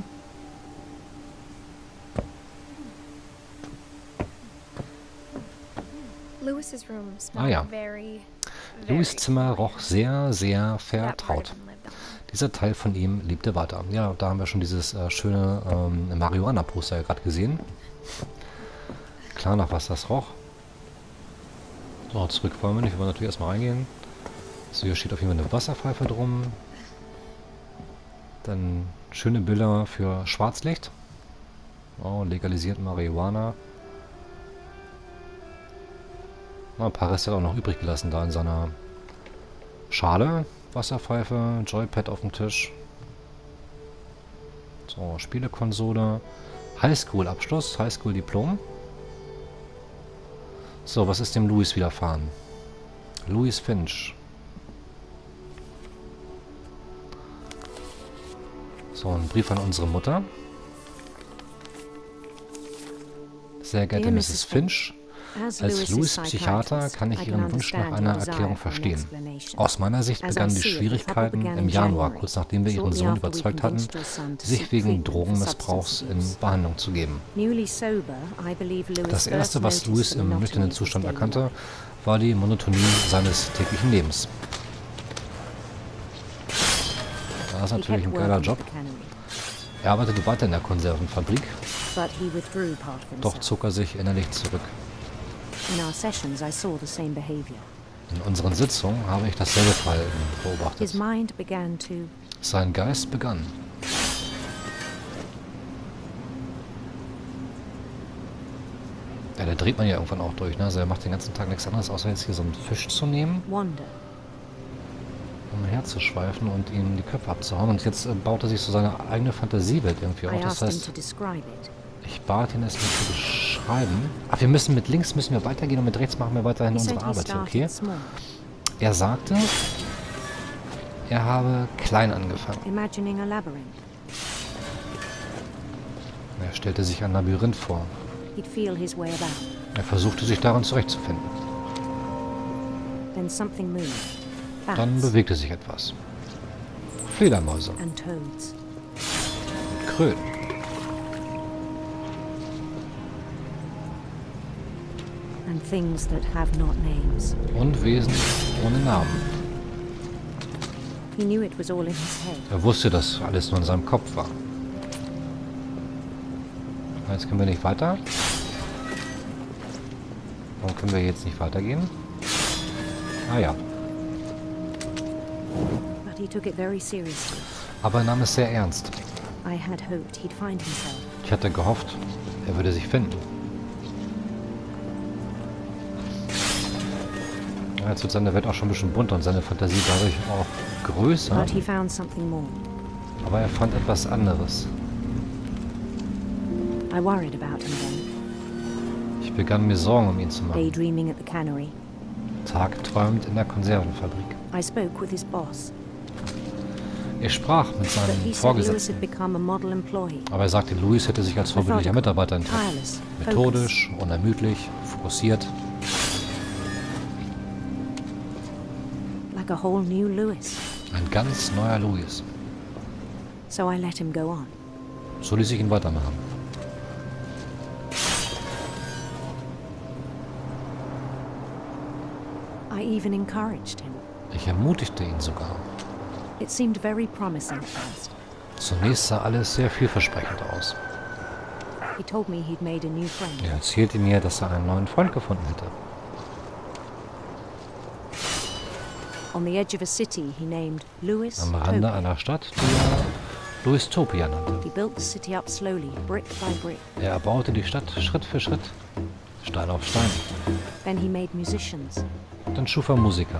Lewis's room Ah smelled ja. very, Louis' very Zimmer familiar. roch sehr, sehr That part vertraut. of him lived on. Dieser Teil von ihm lebte weiter. Ja, da haben wir schon dieses äh, schöne ähm, Marihuana-Poster ja gerade gesehen. Klar, nach was das roch. So, zurück wollen wir nicht. Wir wollen natürlich erstmal reingehen. So, hier steht auf jeden Fall eine Wasserpfeife drum. Dann schöne Bilder für Schwarzlicht. Oh, legalisiert Marihuana. Na, ein paar Reste hat er auch noch übrig gelassen da in seiner Schale. Wasserpfeife, Joypad auf dem Tisch. So, Spielekonsole. Highschool-Abschluss, Highschool-Diplom. So, was ist dem Louis widerfahren? Louis Finch. So, ein Brief an unsere Mutter. Sehr geehrte Dear Misses Misses Finch, Als Louis' Psychiater kann ich Ihren Wunsch nach einer Erklärung verstehen. Aus meiner Sicht begannen die Schwierigkeiten im Januar, kurz nachdem wir Ihren Sohn überzeugt hatten, sich wegen Drogenmissbrauchs in Behandlung zu geben. Das Erste, was Louis im nüchternen Zustand erkannte, war die Monotonie seines täglichen Lebens. Das ist natürlich ein geiler Job. Er arbeitete weiter in der Konservenfabrik, doch zog er sich innerlich zurück. In unseren Sitzungen habe ich dasselbe Verhalten beobachtet. Sein Geist begann. Ja, da dreht man ja irgendwann auch durch, ne? Also er macht den ganzen Tag nichts anderes, außer jetzt hier so einen Fisch zu nehmen, um herzuschweifen und ihm die Köpfe abzuhauen. Und jetzt äh, baut er sich so seine eigene Fantasiewelt irgendwie auf. Das heißt, ich bat ihn, es mir zu beschreiben. Ach, wir müssen mit links müssen wir weitergehen und mit rechts machen wir weiterhin unsere Arbeit hier, okay? Er sagte, er habe klein angefangen. Er stellte sich ein Labyrinth vor. Er versuchte sich darin zurechtzufinden. Dann bewegte sich etwas. Fledermäuse. Und Kröten. Und Wesen ohne Namen. Er wusste, dass alles nur in seinem Kopf war. Jetzt können wir nicht weiter. Warum können wir jetzt nicht weitergehen? Ah ja. Aber er nahm es sehr ernst. Ich hatte gehofft, er würde sich finden. Ja, jetzt wird seine Welt auch schon ein bisschen bunter und seine Fantasie dadurch auch größer. Aber er fand etwas anderes. Ich begann mir Sorgen um ihn zu machen. Tagträumend in der Konservenfabrik. Ich sprach mit seinem Vorgesetzten, aber er sagte, Louis hätte sich als vorbildlicher Mitarbeiter entwickelt. Methodisch, unermüdlich, fokussiert. Ein ganz neuer Louis. So ließ ich ihn weitermachen. Ich ermutigte ihn sogar. Zunächst sah alles sehr vielversprechend aus. Er erzählte mir, dass er einen neuen Freund gefunden hätte. Am Rande einer Stadt, die er Louistopia nannte. Er erbaute die Stadt Schritt für Schritt, Stein auf Stein. Dann schuf er Musiker.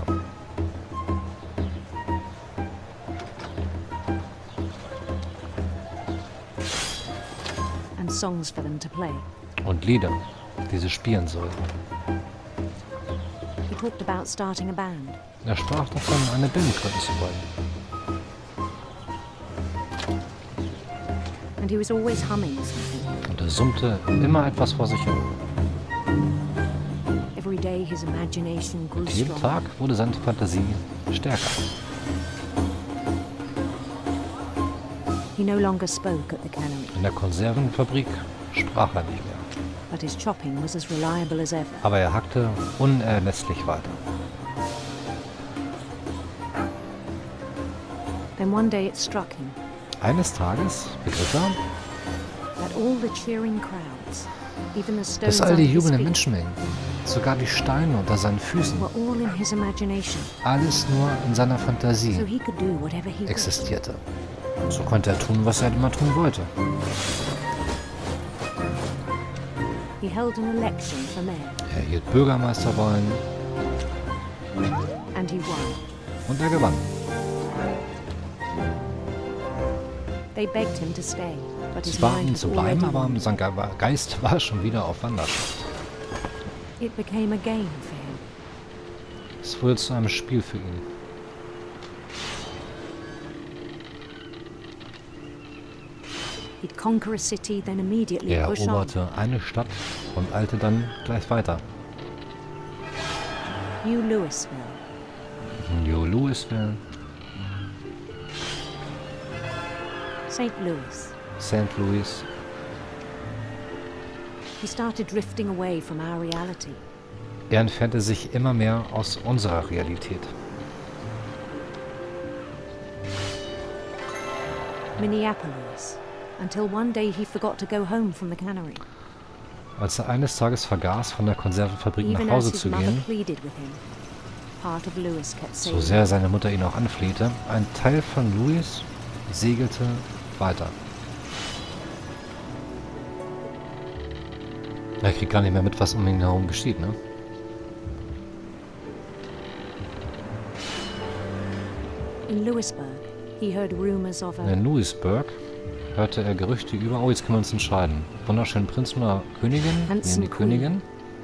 Und Lieder, die sie spielen sollten. Er sprach davon, eine Band gründen zu wollen. Und er summte immer etwas vor sich hin. Und jeden Tag wurde seine Fantasie stärker. In der Konservenfabrik sprach er nicht mehr. Aber er hackte unerlässlich weiter. Eines Tages begriff er, dass all die jubelnden Menschenmengen, sogar die Steine unter seinen Füßen, alles nur in seiner Fantasie existierte. So konnte er tun, was er immer tun wollte. Er hielt Bürgermeisterwahlen und er gewann. Sie baten ihn zu bleiben, aber sein Geist war schon wieder auf Wanderschaft. Es wurde zu einem Spiel für ihn. Er eroberte eine Stadt und eilte dann gleich weiter. New Louisville. New Louisville. Saint Louis. Saint Louis. He started drifting away from our reality. Er entfernte sich immer mehr aus unserer Realität. Minneapolis. Until one day he forgot to go home from the cannery. Als er eines Tages vergaß, von der Konservenfabrik nach Even as Hause his zu mother gehen, pleaded with him, part of Louis kept so saying, sehr seine Mutter ihn auch anflehte, ein Teil von Louis segelte weiter. Er kriegt gar nicht mehr mit, was um ihn herum geschieht, ne? In Louisburg, he heard rumors of a In Louisburg hörte er Gerüchte über, oh, jetzt können wir uns entscheiden. Wunderschönen Prinzen oder Königin? Nehmen Handsome die Queen. Königin.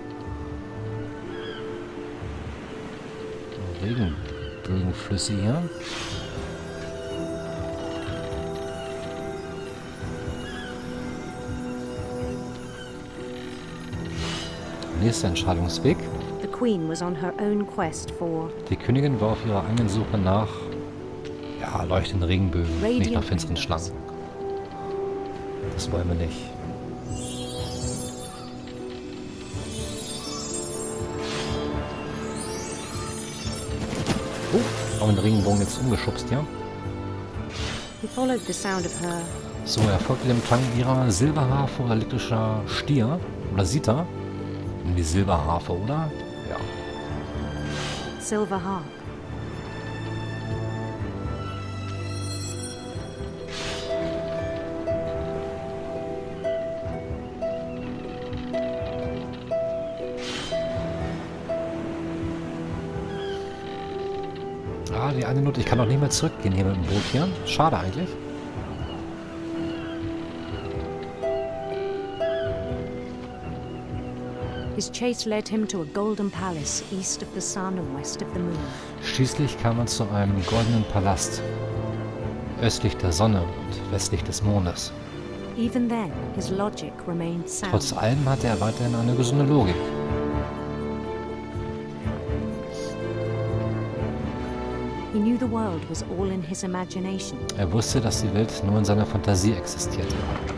Regen, Regenflüsse hier. Nächster Entscheidungsweg. The Queen was on her own quest for Die Königin war auf ihrer eigenen Suche nach ja, leuchtenden Regenbögen, nicht nach finsteren Schlangen. Das wollen wir nicht. Oh, haben wir den Regenbogen jetzt umgeschubst, ja? He followed the sound of her So, er folgte dem Klang ihrer Silberharfe oder elektrischer Stier oder Sita. Die Silberharfe, oder? Ja. silver harp. Ah, die eine Note. Ich kann auch nicht mehr zurückgehen hier mit dem Boot hier. Schade eigentlich. His chase led him to a golden palace east of the sun and west of the moon. Schließlich kam er zu einem goldenen Palast. Östlich der Sonne und westlich des Mondes. Even then, his logic remained Trotz sound. allem hatte er weiterhin eine gesunde Logik. He knew the world was all in his imagination. Er wusste, dass die Welt nur in seiner Fantasie existierte.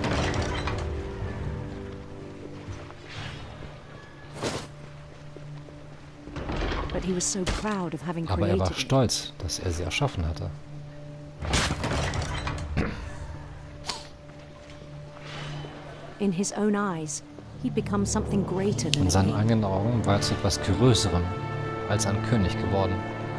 But he was so proud of having Aber er war created it. stolz, dass er sie erschaffen hatte. In his own eyes, he'd become something greater than In a seinen king. eigenen Augen war er zu etwas Größerem als ein König geworden.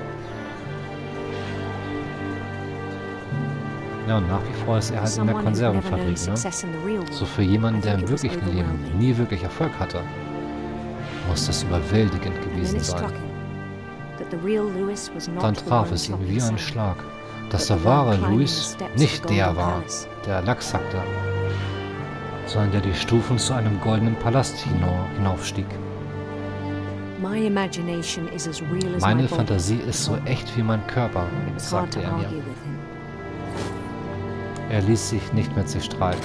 Ja, und nach wie vor ist er halt in der Someone who'd never known Konservenfabrik, ne? success in the real world. So für jemanden, der I im think it was wirklichen Leben overwhelming. nie wirklich Erfolg hatte, muss das überwältigend And then gewesen it struck sein. him that the real Louis was not Dann the traf one es ihn chopping wie ein sand, Schlag, dass but der the wahre one climbing Louis the steps of the nicht der golden war, palace. der Lachs hackte, sondern der die Stufen zu einem goldenen Palast hina- hinaufstieg. My imagination is as real as my Meine body. Fantasie ist so echt wie mein Körper, It was hard sagte to er mir. argue with him. Er ließ sich nicht mit sich streiten.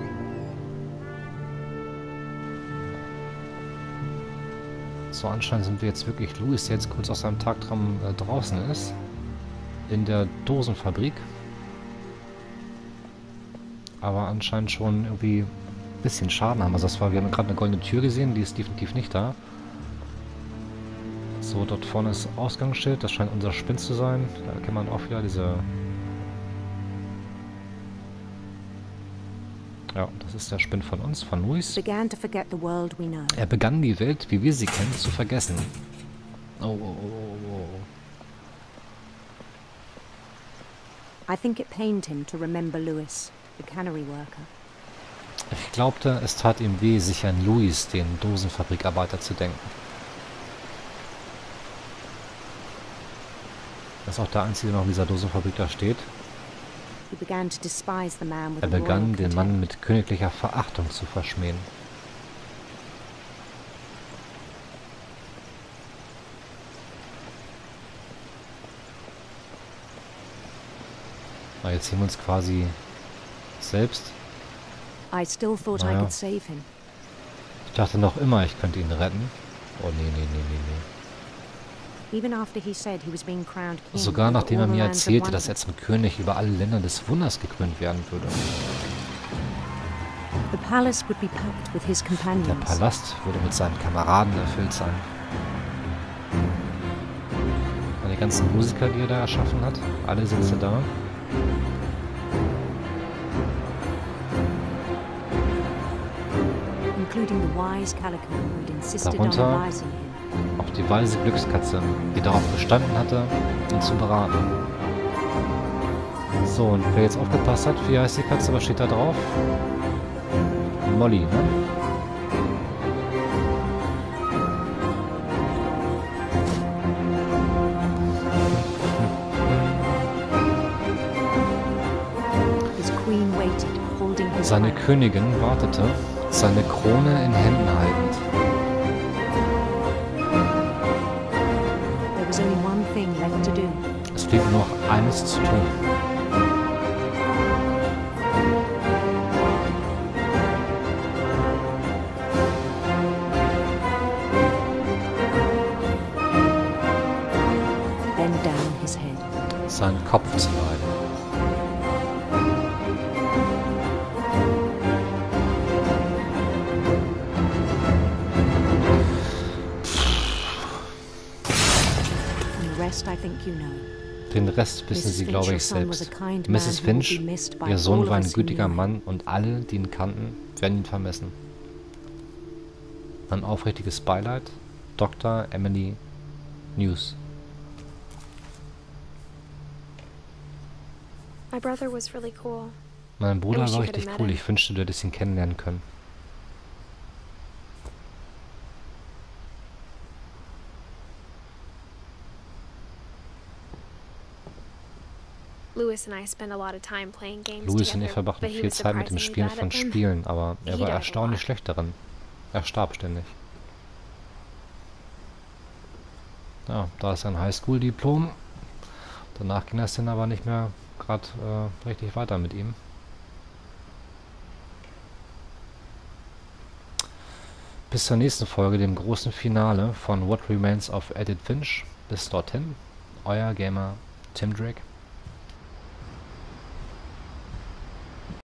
So, anscheinend sind wir jetzt wirklich Louis, der jetzt kurz aus seinem Tagtraum äh, draußen ist. In der Dosenfabrik. Aber anscheinend schon irgendwie ein bisschen Schaden haben. Also das war, wir haben gerade eine goldene Tür gesehen, die ist definitiv nicht da. So, dort vorne ist Ausgangsschild, das scheint unser Spind zu sein. Da kennt man auch wieder diese... Ja, das ist der Spind von uns, von Louis. Began to forget the world we know. Er begann die Welt, wie wir sie kennen, zu vergessen. Oh, oh, oh, oh, oh. I think it pained him to remember Louis, the cannery worker. Ich glaubte, es tat ihm weh, sich an Louis, den Dosenfabrikarbeiter, zu denken. Das ist auch der Einzige, der noch in dieser Dosenfabrik da steht. He began to despise the man with Er a royal begann, den Mann contempt. mit königlicher Verachtung zu verschmähen. Na, jetzt sehen wir uns quasi selbst. I still thought I Naja. could save him. Ich dachte noch immer, ich könnte ihn retten. Oh, nee, nee, nee, nee, nee. Even after he said he was being crowned king Sogar over nachdem all er the mir lands of erzählte, dass er Wonder. zum König über alle Länder des Wunders gekrönt werden würde. The palace would be packed with his Der companions. Palast würde mit seinen Kameraden erfüllt sein. Und die ganzen Musiker, die er da erschaffen hat, alle sitzen da. Including the wise Calico who'd insisted on Darunter advising him. auch die weise Glückskatze, die darauf bestanden hatte, ihn zu beraten. So, und wer jetzt aufgepasst hat, wie heißt die Katze, was steht da drauf? Molly, ne? His queen waited, holding his Seine hand. Königin wartete, seine Krone in Händen haltend. There was only one thing left to do. Es blieb nur noch eines zu tun. Bend down his head. Seinen Kopf zu neigen. And the rest I think you know. Den Rest wissen Missus Sie, Finch, glaube your ich, son, was a selbst. kind Missus man who will Finch, be missed by ihr all Sohn of war ein us who gütiger knew him. Mann und alle, die ihn kannten, werden ihn vermissen. Ein aufrichtiges Beileid, Doktor Emily News. My brother was really cool. Mein Bruder wish you war could richtig have met cool, him. ich wünschte, du hättest ihn kennenlernen können. Lewis and I spent a lot of time playing games Louis und ich together, verbrachten but he viel was Zeit mit dem surprisingly Spielen bad von at them. Spielen, aber er He war died a erstaunlich lot. schlecht darin. Er starb ständig. Ja, da ist sein Highschool-Diplom. Danach ging das dann aber nicht mehr gerade äh, richtig weiter mit ihm. Bis zur nächsten Folge, dem großen Finale von What Remains of Edith Finch. Bis dorthin, euer Gamer Tim Drake.